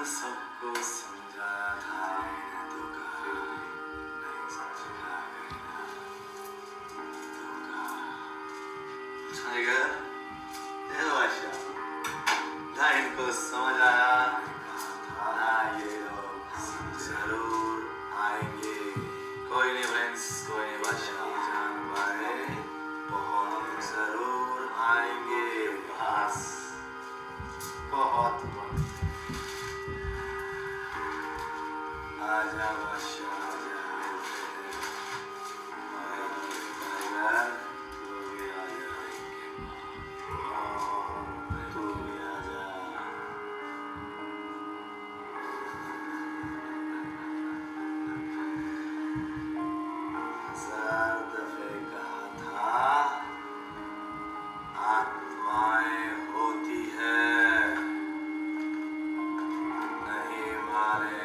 सबको समझाया था, इन्हें तो कभी नहीं समझा गया। टाइगर, ये बादशाह, ना इनको समझ आया, ना ये लोग जरूर आएंगे। कोई नहीं फ्रेंड्स, कोई नहीं बादशाह, जान पाए बहुत जरूर आएंगे। बस बहुत आजा बादशाह, आजा टाइगर, तू भी आजा, तू भी आजा। हजार दफे कहा था, आत्माएं होती है, नहीं मारे।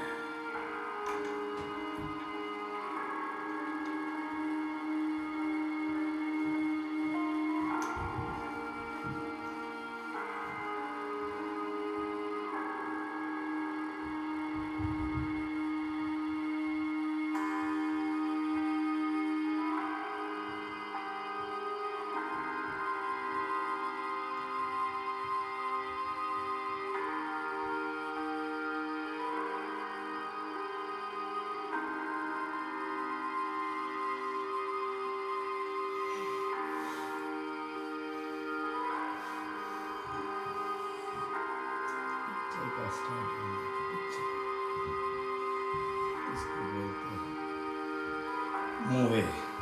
का स्टार्ट होने की पिक्चर इसको बोलते हैं मूवी।